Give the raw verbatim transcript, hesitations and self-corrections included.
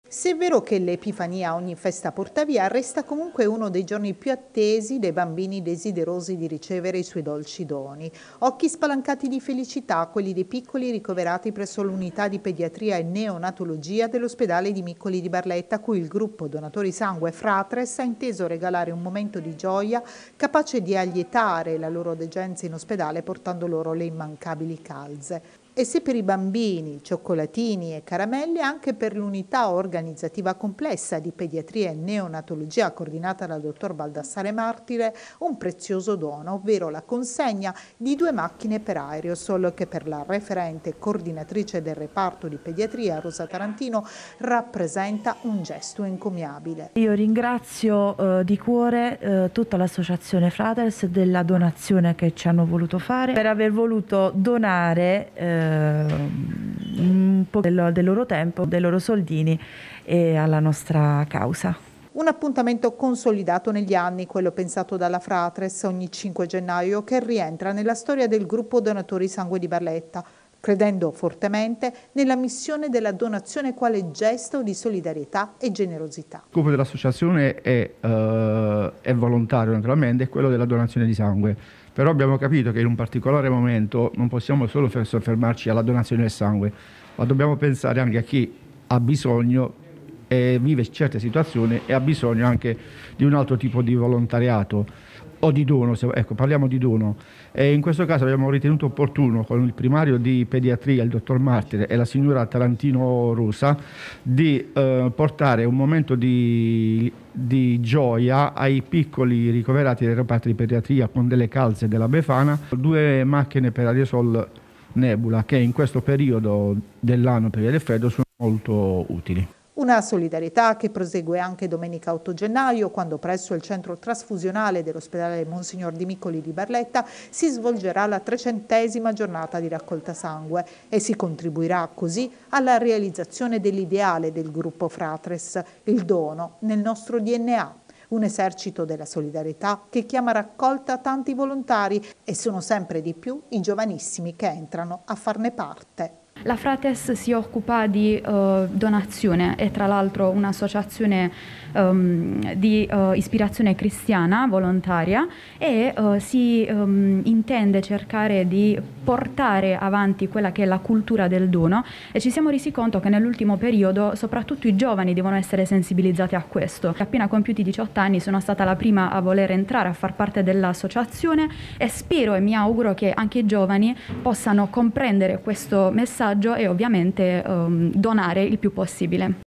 Se è vero che l'Epifania ogni festa porta via, resta comunque uno dei giorni più attesi dei bambini desiderosi di ricevere i suoi dolci doni. Occhi spalancati di felicità, quelli dei piccoli ricoverati presso l'unità di pediatria e neonatologia dell'ospedale di Miccoli di Barletta, a cui il gruppo Donatori Sangue Fratres ha inteso regalare un momento di gioia capace di allietare la loro degenza in ospedale, portando loro le immancabili calze. E se per i bambini, cioccolatini e caramelle, anche per l'unità organizzativa complessa di pediatria e neonatologia coordinata dal dottor Baldassare Martire, un prezioso dono, ovvero la consegna di due macchine per aerosol che per la referente coordinatrice del reparto di pediatria, Rosa Tarantino, rappresenta un gesto encomiabile. Io ringrazio eh, di cuore eh, tutta l'associazione Fratres della donazione che ci hanno voluto fare, per aver voluto donare eh, un po' del, del loro tempo, dei loro soldini e alla nostra causa. Un appuntamento consolidato negli anni, quello pensato dalla Fratres ogni cinque gennaio, che rientra nella storia del gruppo Donatori Sangue di Barletta, credendo fortemente nella missione della donazione quale gesto di solidarietà e generosità. Il scopo dell'associazione è, uh, è volontario naturalmente, è quello della donazione di sangue, però abbiamo capito che in un particolare momento non possiamo solo soffermarci alla donazione del sangue, ma dobbiamo pensare anche a chi ha bisogno e vive certe situazioni e ha bisogno anche di un altro tipo di volontariato o di dono, ecco, parliamo di dono. E in questo caso abbiamo ritenuto opportuno, con il primario di pediatria, il dottor Martire, e la signora Tarantino Rosa, di eh, portare un momento di, di gioia ai piccoli ricoverati dei reparti di pediatria con delle calze della Befana, due macchine per aerosol Nebula che in questo periodo dell'anno, periodo del freddo, sono molto utili. Una solidarietà che prosegue anche domenica otto gennaio, quando presso il centro trasfusionale dell'ospedale Monsignor Di Miccoli di Barletta si svolgerà la trecentesima giornata di raccolta sangue e si contribuirà così alla realizzazione dell'ideale del gruppo Fratres, il dono nel nostro D N A. Un esercito della solidarietà che chiama a raccolta tanti volontari e sono sempre di più i giovanissimi che entrano a farne parte. La Fratres si occupa di uh, donazione, è tra l'altro un'associazione um, di uh, ispirazione cristiana volontaria e uh, si um, intende cercare di portare avanti quella che è la cultura del dono, e ci siamo resi conto che nell'ultimo periodo soprattutto i giovani devono essere sensibilizzati a questo. Appena compiuti diciotto anni sono stata la prima a voler entrare a far parte dell'associazione e spero e mi auguro che anche i giovani possano comprendere questo messaggio e ovviamente um, donare il più possibile.